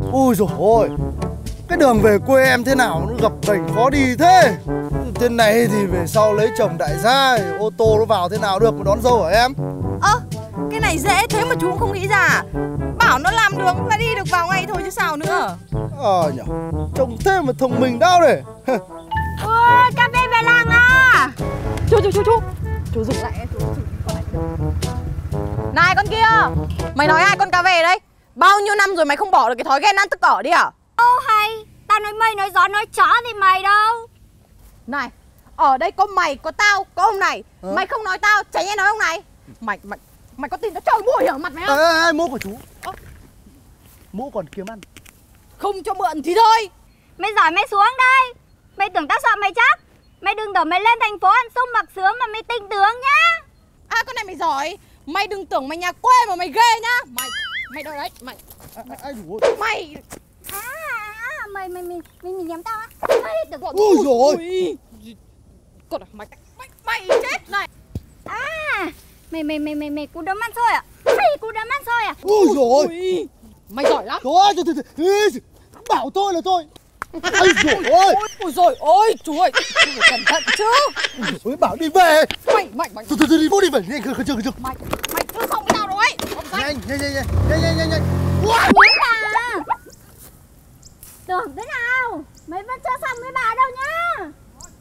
Ui dồi ôi, cái đường về quê em thế nào nó gập ghềnh khó đi thế. Thế này thì về sau lấy chồng đại gia, ô tô nó vào thế nào được mà đón dâu hả em? Cái này dễ thế mà chú cũng không nghĩ ra. Bảo nó làm đường là đi được vào ngay thôi chứ sao nữa. Nhở, trông thế mà thông minh đau này. Ôi, cà phê về làng à. Chú dừng lại, chú dừng con này. Này con kia, mày nói ai con cà phê đấy? Bao nhiêu năm rồi mày không bỏ được cái thói ghen ăn tức ở đi à? Hay, tao nói mây nói gió nói chó thì mày đâu. Này, ở đây có mày, có tao, có ông này. Mày không nói tao, chả nhẽ nói ông này. Mày có tin nó trời mùi ở mặt mày không? Ê, mũ của chú. Mũ còn kiếm ăn. Không cho mượn thì thôi. Mày giỏi mày xuống đây. Mày tưởng tao sợ mày chắc. Mày đừng tưởng mày lên thành phố ăn sung mặc sướng mà mày tinh tướng nhá. Con này mày giỏi. Mày đừng tưởng mày nhà quê mà mày ghê nhá. Mày đâu đấy, mày Mày nhắm tao á. được rồi. Ui dồi ôi. Con này mày chết này. Mày cú đấm ăn xôi à? Mày cú đấm ăn xôi à? Ui dồi ôi. Mày giỏi lắm. Thôi, bảo tôi là tôi. Ôi dồi ôi. Ôi dồi ôi, chú ơi, chú phải cẩn thận chứ. Ôi bảo đi về. Mày Thôi đi vô đi về. Nhanh khẩn trương. Mày chưa xong với tao đâu ấy. Nhanh. Bà. Tưởng thế nào? Mày vẫn chưa xong với bà đâu nhá.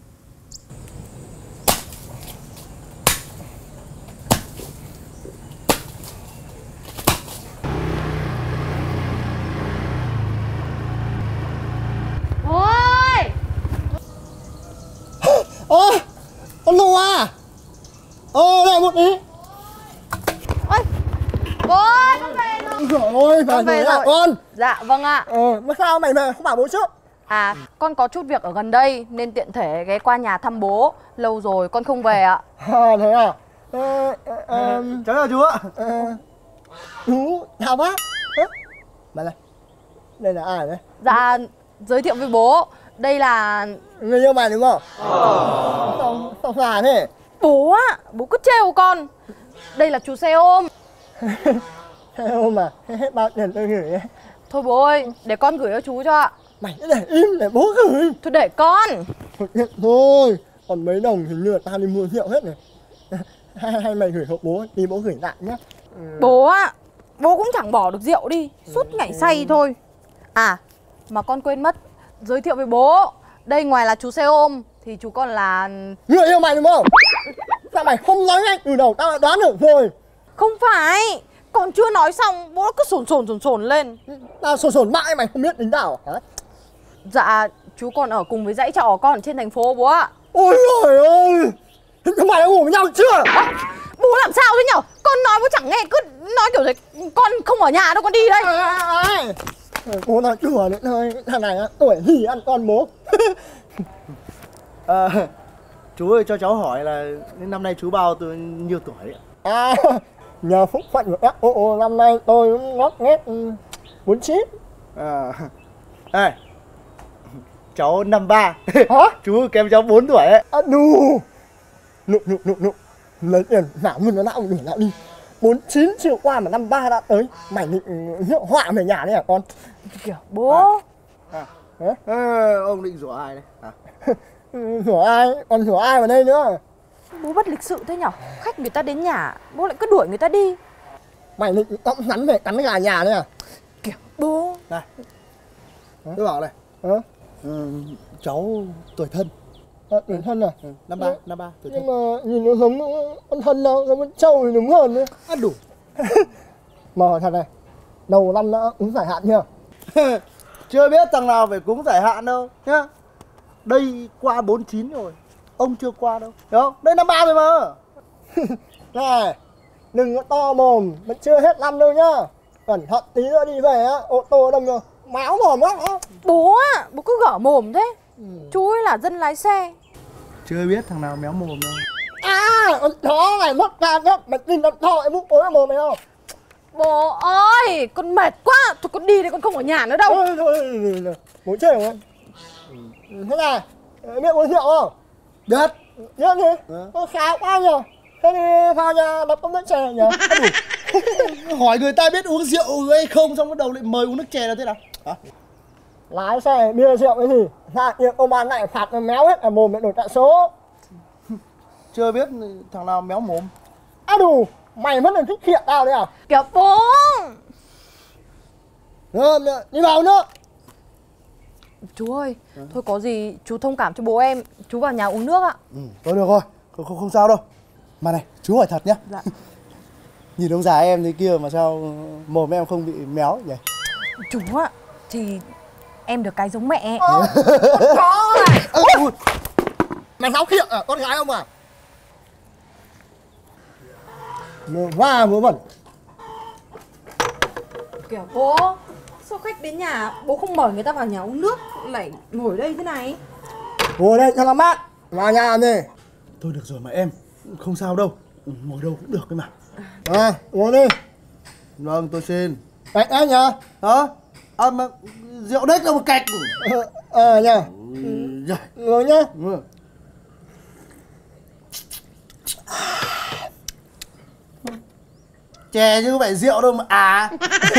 Con Lù à? Lại một tí. Ôi, bố ơi, con về rồi. Con về rồi. Con. Dạ vâng ạ. Mà sao mày về không bảo bố trước? Con có chút việc ở gần đây nên tiện thể ghé qua nhà thăm bố. Lâu rồi con không về ạ. Thế à? Cháu chào chú ạ. Chú chào bác. Mà này, đây là ai đấy? Dạ, giới thiệu với bố. Đây là người yêu mày đúng không? Sao già thế? bố á, bố cứ trêu con. Đây là chú xe ôm. Xe ôm à? Hết bao tiền tôi gửi ấy. Thôi bố ơi, để con gửi cho chú cho ạ. Mày cứ để im để bố gửi. Thôi để con. Thôi, còn mấy đồng thì lừa tao đi mua rượu hết này. Hay mày gửi hộ bố đi, bố gửi lại nhá. Bố á, bố cũng chẳng bỏ được rượu đi, suốt ngày say thôi. Mà con quên mất giới thiệu với bố. Đây ngoài là chú xe ôm thì chú còn là người yêu mày đúng không? Sao mày không nói ngay từ đầu, tao đã đoán được rồi. Không phải, còn chưa nói xong bố cứ sồn lên. Tao sồn mãi mày không biết tính tao hả? Dạ, chú còn ở cùng với dãy trọ của con ở trên thành phố bố ạ. Ôi trời ơi, chúng mày đã ngủ với nhau chưa? Bố làm sao thế nhở? Con nói bố chẳng nghe, cứ nói kiểu gì con không ở nhà đâu, con đi đây. Bố nói đùa nữa thôi, thằng này tuổi gì ăn con bố. Chú ơi, cho cháu hỏi là năm nay chú bao nhiêu tuổi ạ? Nhờ phúc phận của các ô, năm nay tôi ngót nghét 49. Ê, cháu 53. Hả? Chú kém cháu 4 tuổi ấy. Nụ. Lấy tiền giảm luôn nó nào gửi lại đi. 49 triệu qua mà 53 đã tới. Mày định rượu họa về nhà đấy hả con? Kìa bố. Ông định rủa ai đấy? Rủa ai? Còn rủa ai vào đây nữa? Bố bất lịch sự thế nhở? Khách người ta đến nhà, bố lại cứ đuổi người ta đi. Mày định cõng rắn về cắn gà nhà đấy à? Kìa bố. Này, tôi bảo này, cháu tuổi thân. Tuổi thân à? Năm ba tuổi thân. Nhưng mà nhìn nó giống con thân đâu, giống con trâu thì đúng hơn nữa. Đủ. Mà hỏi thật này, đầu năm đã uống giải hạn chưa? Chưa biết thằng nào phải cúng giải hạn đâu nhá. Đây qua 49 rồi, ông chưa qua đâu, hiểu không? Đây 53 rồi mà. Này, đừng có to mồm, vẫn chưa hết năm đâu nhá. Cẩn thận tí nữa đi về á, ô tô đông rồi, máu mồm lắm á. Bố á, bố cứ gở mồm thế. Chú ấy là dân lái xe. Chưa biết thằng nào méo mồm đâu. Con chó này mất ca nhất, mày tin con chó ấy múc ối vào mồm mày không? Bố ơi, con mệt quá. Thôi con đi đây, con không ở nhà nữa đâu. Thôi, bố chơi không? Thế này, biết uống rượu không? Biết. Biết đi, khá quá nhờ. Thế thì vào nhà đập cốc nước chè nhờ. Hỏi người ta biết uống rượu hay không, xong bắt đầu lại mời uống nước chè là thế nào? Lái xe bia rượu cái gì? Ra tiệm công an lại phạt nó méo hết, mồm lại đổi tại số. Chưa biết thằng nào méo mồm. À đủ, mày vẫn là thích khiệ tao đấy à? Kìa bố. Đi vào nữa. Chú ơi, thôi có gì chú thông cảm cho bố em. Chú vào nhà uống nước ạ. Thôi được rồi, không sao đâu. Mà này, chú hỏi thật nhá. Dạ. Nhìn ông già em thế kia mà sao mồm em không bị méo nhỉ? Chú ạ, thì em được cái giống mẹ. Có này. Mày dám khiệ à? Con gái ông à? Hoa vớ vẩn. Kìa bố, sao khách đến nhà bố không mời người ta vào nhà uống nước lại ngồi đây thế này? Ngồi đây cho nó mát. Vào nhà làm gì? Thôi được rồi mà em, không sao đâu. Ngồi đâu cũng được cái mà. Uống đi. Vâng, tôi xin. Cạch đấy nhá. Hả? Mà rượu đếch đâu mà cạch. Nhá. Rồi. Ngồi nhá. Chè chứ không phải rượu đâu mà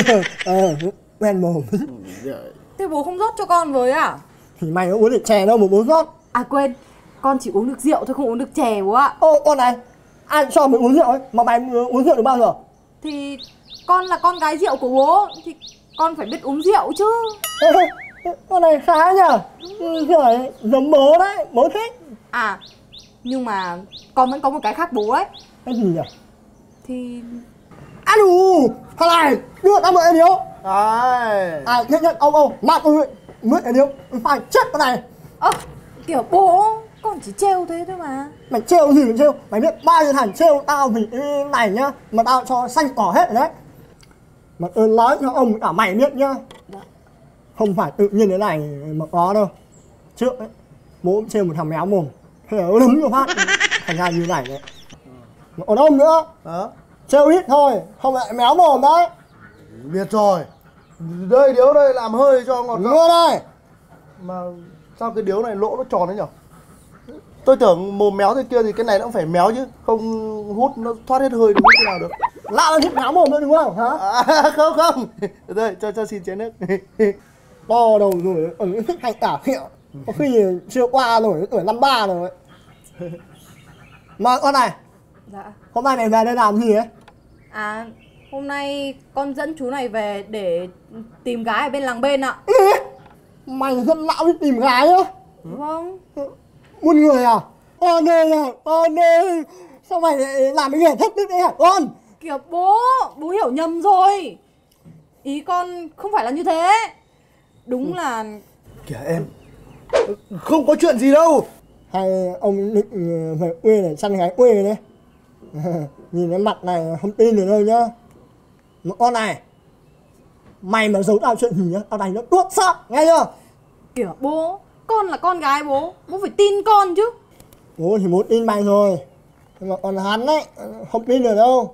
Quen mồm. Thế bố không rót cho con với à? Thì mày có uống được chè đâu mà bố rót. À quên, con chỉ uống được rượu thôi, không uống được chè bố ạ. Ô con này, ai cho mày uống rượu ấy? Mà mày uống rượu được bao giờ? Thì con là con gái rượu của bố, thì con phải biết uống rượu chứ. Con này khá nhờ. Rồi giống bố đấy, bố thích. À, nhưng mà con vẫn có một cái khác bố đấy. Cái gì nhỉ? Thì... À đủ, thằng này, đưa tao mượn em điếu. Đấy. Nhận, ông, mạc ơi, mượn em điếu, phải chết con này. Kiểu bố, con chỉ trêu thế thôi mà. Mày trêu gì mà trêu, mày biết bao nhiêu thằng trêu tao vì cái này nhá, mà tao cho xanh cỏ hết rồi đấy. Mà tôi nói cho ông cả mày biết nhá. Không phải tự nhiên thế này mà có đâu. Trước ấy, bố cũng trêu một thằng méo mồm, thế là nó đấm cho phát, thành ra như này đấy. Còn ông nữa, trêu ít thôi, không lại méo mồm đấy. Biết rồi. Đây điếu đây làm hơi cho ngọt ngào. Ngựa đây. Mà sao cái điếu này lỗ nó tròn đấy nhở? Tôi tưởng mồm méo thế kia thì cái này nó cũng phải méo chứ. Không hút nó thoát hết hơi thì hút thế nào được. Lạ là thích méo mồm thôi đúng không? Hả? Không. Đây, cho xin chén nước. To đầu rồi, ở thích hành tả khịa. Có khi chưa qua rồi, tuổi 53 rồi. Mà con này, Dạ. hôm nay mày về đây làm gì ấy? À, hôm nay con dẫn chú này về để tìm gái ở bên làng bên ạ. Mày dân lão đi tìm gái á? Vâng. Buôn người à? Con ơi, sao mày lại làm cái nghề thất đức đấy hả con? Kìa bố hiểu nhầm rồi. Ý con không phải là như thế. Đúng là... Kìa em, không có chuyện gì đâu. Hay ông định về quê để săn gái quê đấy. Nhìn cái mặt này không tin được đâu nhá. Mà con này, mày mà giấu tao chuyện gì nhá, tao đánh nó tuốt xác, nghe chưa? Kìa bố, con là con gái bố phải tin con chứ. Bố thì muốn tin mày rồi, nhưng mà còn hắn ấy, không tin được đâu.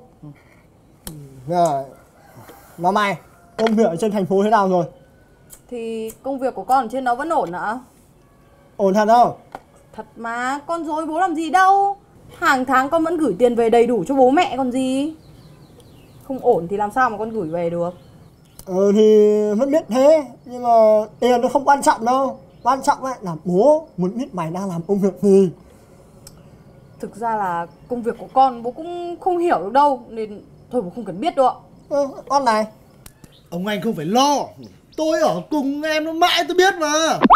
Rồi. Mà mày, công việc ở trên thành phố thế nào rồi? Thì công việc của con ở trên đó vẫn ổn ạ. Ổn thật không? Thật mà, con dối bố làm gì đâu. Hàng tháng con vẫn gửi tiền về đầy đủ cho bố mẹ còn gì. Không ổn thì làm sao mà con gửi về được. Thì vẫn biết thế, nhưng mà tiền nó không quan trọng đâu. Quan trọng ấy là bố muốn biết mày đang làm công việc gì. Thực ra là công việc của con bố cũng không hiểu được đâu, nên thôi bố không cần biết đâu ạ. Con này, Ông anh không phải lo. Tôi ở cùng em nó mãi tôi biết mà.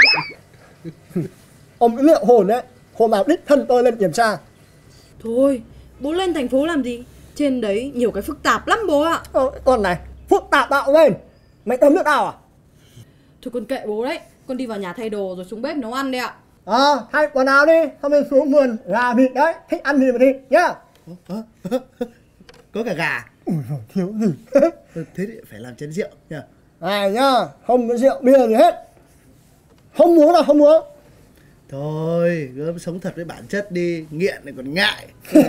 ông cái liệu hồn đấy, hôm nào đích thân tôi lên kiểm tra. Thôi, bố lên thành phố làm gì? Trên đấy nhiều cái phức tạp lắm bố ạ. Con này, phức tạp tạo lên. Mày tắm nước nào à? Thôi con kệ bố đấy, con đi vào nhà thay đồ rồi xuống bếp nấu ăn đây ạ. Thay quần áo đi, xong rồi xuống vườn gà vịt đấy, thích ăn gì mà thịt nhá. Có cả gà. Ui giời, thiếu gì. Thế thì phải làm chén rượu nha. Này nhá, không có rượu bia gì hết. Không uống là không uống. Thôi, gớm sống thật với bản chất đi. Nghiện này còn ngại.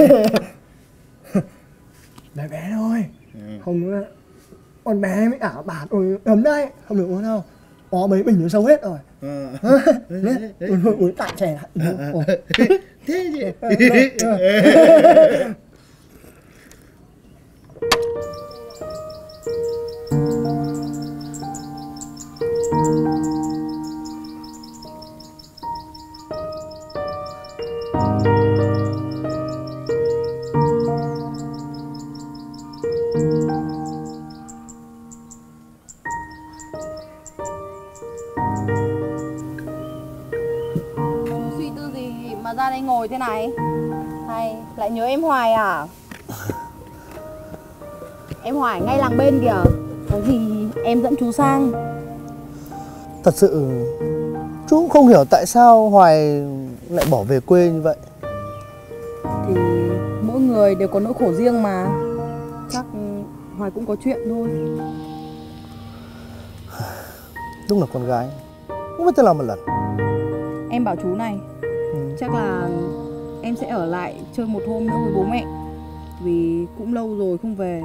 Bé bé thôi. Không, con bé mới ảo bản ôi ấm đấy, không được uống đâu. Có mấy bình nó sâu hết rồi. Uống tại chè lại. Thế gì? này? Hay lại nhớ em hoài à? Em Hoài ngay làng bên kìa. Có gì em dẫn chú sang. Thật sự chú cũng không hiểu tại sao Hoài lại bỏ về quê như vậy. Thì mỗi người đều có nỗi khổ riêng mà. Chắc Hoài cũng có chuyện thôi. Đúng là con gái không biết thế nào một lần. Em bảo chú này, chắc là em sẽ ở lại chơi một hôm nữa với bố mẹ. Vì cũng lâu rồi không về.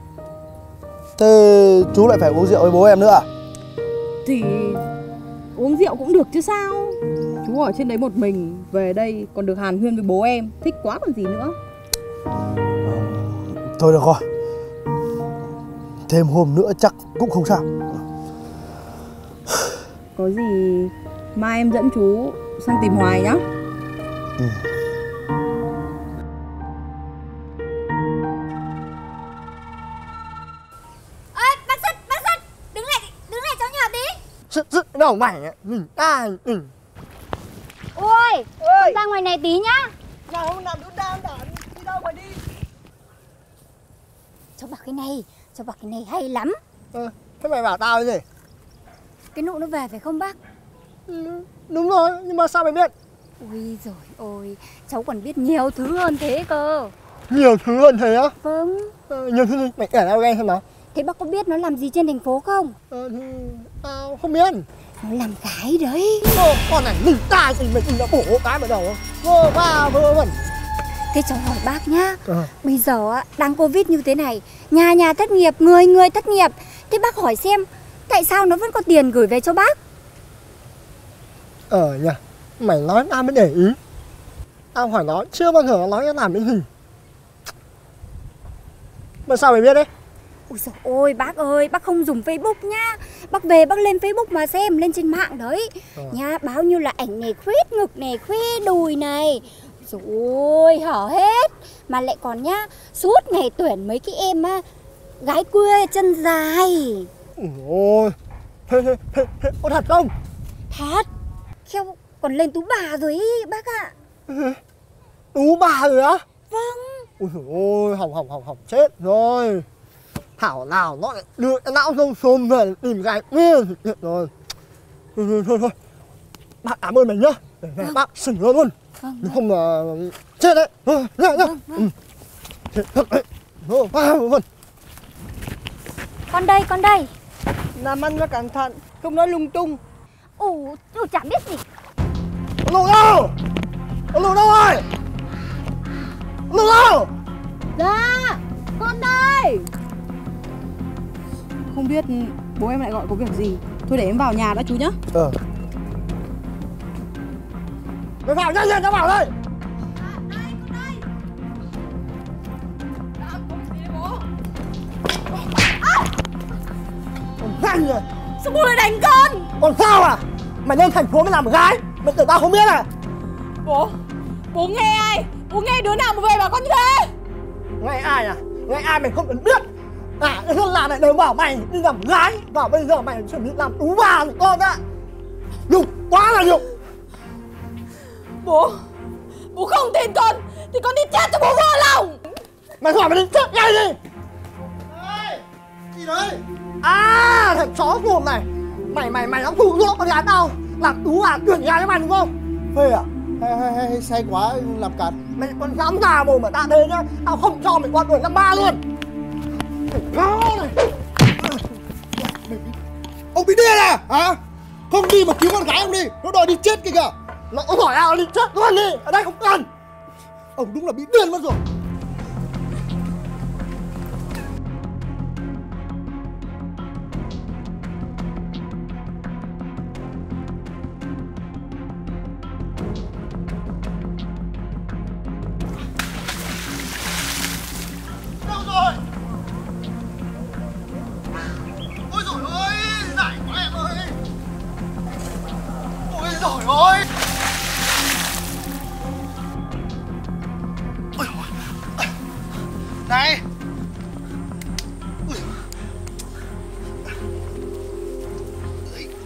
Thế chú lại phải uống rượu với bố em nữa à? Thì uống rượu cũng được chứ sao. Chú ở trên đấy một mình, về đây còn được hàn huyên với bố em. Thích quá còn gì nữa. Thôi được rồi, thêm hôm nữa chắc cũng không sao. Có gì mai em dẫn chú sang tìm Hoài nhá. Ơi, bác Sứt, đứng lại cháu nhỏ tí. Sứt đâu mày ạ. Ôi, con ra ngoài này tí nhá. Nào làm đứa đan đản đi đâu mà đi. Cháu bảo cái này hay lắm. Thế mày bảo tao cái gì? Cái nụ nó về phải không bác? Đúng rồi, nhưng mà sao mày biết? Ôi giời ơi, cháu còn biết nhiều thứ hơn thế cơ. Nhiều thứ hơn thế á? Vâng. Nhiều thứ mày kể tao nghe xem nào. Thế bác có biết nó làm gì trên thành phố không? Thì tao không biết. Nó làm cái đấy. Con này lì tai thì mày đã bổ cái vào đầu. Vơ va vơ vẩn. Thế cháu hỏi bác nhá. Bây giờ đang Covid như thế này, nhà thất nghiệp, người thất nghiệp. Thế bác hỏi xem tại sao nó vẫn có tiền gửi về cho bác? Nhỉ, mày nói tao mới để ý. Tao hỏi nó chưa bao giờ nó nói làm cái gì. Mà sao mày biết đấy? Ôi dồi ôi, bác ơi, bác không dùng Facebook nhá. Bác về bác lên Facebook mà xem, lên trên mạng đấy. Nhá, bao nhiêu là ảnh này, khoét ngực này, khoe đùi này. Rồi ôi, hở hết. Mà lại còn nhá, suốt ngày tuyển mấy cái em gái quê chân dài. Ôi, thế có thật không? Thật. Kheo còn lên Tú Bà rồi ý, bác ạ. Tú Bà rồi á? Vâng. Ôi dồi ôi, hỏng chết rồi. Thảo nào nó lại đưa cái não rông xôm về tìm gái quê rồi. Thôi. Bác cảm ơn mày nhá. Để bác xử nó luôn. Nếu không là chết đấy. Nhá. Vâng. Con đây. Làm ăn cho cẩn thận, không nói lung tung. Chú chả biết gì. Ông Lục đâu? Ông Lục đâu rồi? Ông Lục đâu? Dạ, con đây. Không biết bố em lại gọi có việc gì. Thôi để em vào nhà đã chú nhá. Mày vào nhanh, nó vào đây. Nhanh rồi. Sao bố lại đánh con? Còn sao à? Mày lên thành phố mới làm gái. Mày tưởng tao không biết à? Bố nghe ai? Bố nghe đứa nào mà về bảo con như thế? Nghe ai à? Nghe ai mày không cần biết. Cái thằng làm này đều bảo mày đi làm gái. Bảo bây giờ mày chuẩn bị làm Tú Bà của con ạ. Nhục, quá là nhục. Bố không tin con thì con đi chết cho bố vô lòng. Mày gọi mày đi chết ngay đi. Gì đấy? Thằng chó mồm này. Mày nó dụ dỗ con gái tao làm Tú Bà tuyển gái cho mày đúng không? Phê à? Hay say quá làm cản. Mày còn dám già mồm ở tao đây nhá. Tao không cho mày qua tuổi năm 3 luôn. Ông bị điên à? Hả? Không đi mà cứu con gái ông đi. Nó đòi đi chết kìa kìa. Nó hỏi ao đi chết luôn đi. Ở đây không cần. Ông đúng là bị điên mất rồi. Này.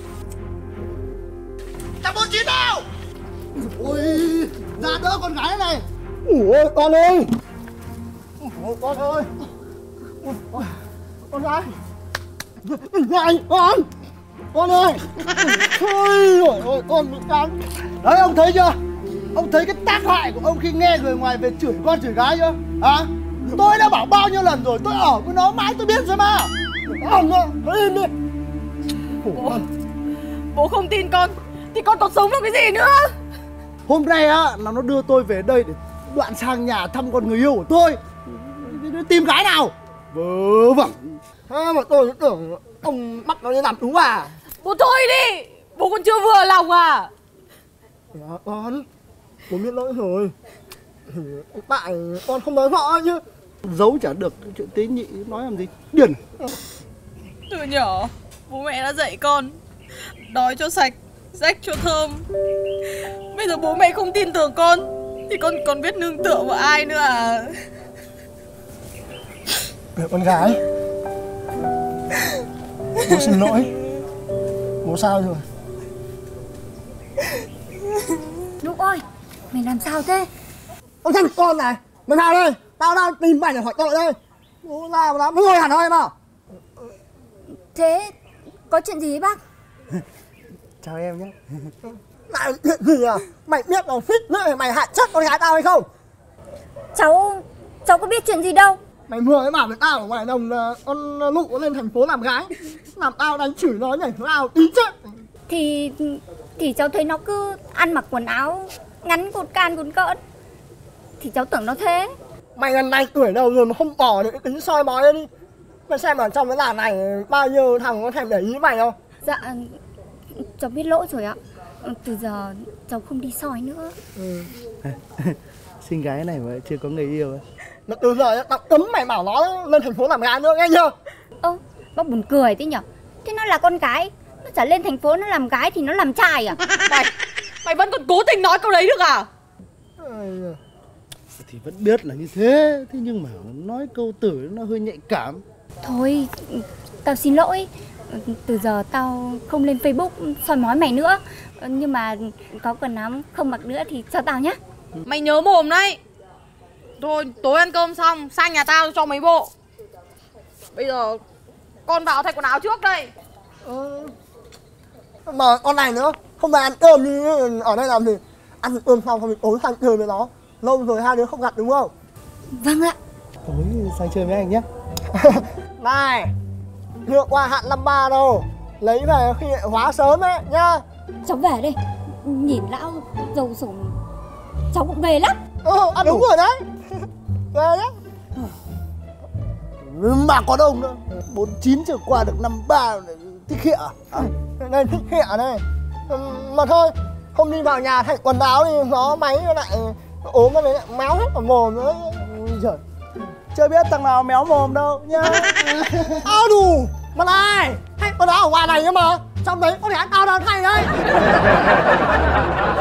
Thằng 49 đâu? Ôi, ra đỡ con gái này. Ủa con ơi. Ủa con ơi. Con gái. Này con ơi. Thôi rồi con bị cắn. Đấy ông thấy chưa? Ông thấy cái tác hại của ông khi nghe người ngoài về chửi con chửi gái chưa? Hả? Tôi đã bảo bao nhiêu lần rồi, tôi ở với nó mãi tôi biết rồi mà. Ông ơi, im đi. Bố không tin con thì con còn sống được cái gì nữa? Hôm nay á là nó đưa tôi về đây để đoạn sang nhà thăm con người yêu của tôi. Tìm gái nào? Vớ vẩn. Mà tôi tưởng ông bắt nó đi làm đúng à? Bố thôi đi, bố còn chưa vừa lòng à? Dạ con biết lỗi rồi. Tại con không nói rõ chứ. Giấu chả được chuyện tế nhị nói làm gì. Điển. Từ nhỏ bố mẹ đã dạy con đói cho sạch, rách cho thơm. Bây giờ bố mẹ không tin tưởng con thì con còn biết nương tựa vào ai nữa à? Con gái, bố xin lỗi. Bố sao rồi? Lúc ơi, mày làm sao thế? Con thằng con này, mày vào đây. Tao đang tìm mày để hỏi tội đây. Bố ra mà nó ngồi hẳn thôi mà. Thế có chuyện gì bác? Chào em nhé. Lại chuyện gì à? Mày biết là phít nữa mày hại chết con gái tao hay không? Cháu có biết chuyện gì đâu. Mày vừa mới bảo với tao ở ngoài đồng là con Lụ lên thành phố làm gái. Làm tao đánh chửi nó nhảy vào tí chết. Thì cháu thấy nó cứ ăn mặc quần áo ngắn cột can cột cỡn thì cháu tưởng nó thế. Mày gần này tuổi đâu rồi mà không bỏ được tính soi mói đi. Mày xem ở trong cái làng này bao nhiêu thằng có thèm để ý mày không? Dạ cháu biết lỗi rồi ạ. Từ giờ cháu không đi soi nữa. Xinh gái này mà chưa có người yêu. Từ giờ tao cấm mày bảo nó lên thành phố làm gái nữa nghe chưa? Bác buồn cười thế nhở. Thế nó là con gái, nó chả lên thành phố nó làm gái thì nó làm trai à? Mày vẫn còn cố tình nói câu đấy được à? Thì vẫn biết là như thế. Thế nhưng mà nói câu tử nó hơi nhạy cảm. Thôi, tao xin lỗi. Từ giờ tao không lên Facebook soi mói mày nữa. Nhưng mà có quần áo không mặc nữa thì cho tao nhá. Mày nhớ mồm đấy. Thôi, tối ăn cơm xong, sang nhà tao cho mấy bộ. Bây giờ con vào thay quần áo trước đây. Mà con này nữa, không phải ăn cơm đi ở đây làm gì. Ăn cơm xong thì tối sang chơi với nó. Lâu rồi hai đứa không gặp đúng không? Vâng ạ. Tối sang chơi với anh nhé. Này, chưa qua hạn năm 3 đâu. Lấy về khi hóa sớm ấy nhá. Cháu về đây. Nhìn lão giàu sủng cháu cũng về lắm. Đúng rồi đấy. Về nhá. Mà có đông nữa. 49 chưa qua được 53 thích khịa à? Đây thích khịa đây. Mà thôi, không đi vào nhà thay quần áo thì nó máy lại ốm nó lại méo hết cả mồm nữa. Trời, chưa biết thằng nào méo mồm đâu nhá. Đủ. Mà này, thay quần áo ở ngoài này nhưng mà trong đấy có thể tao đang thay đấy.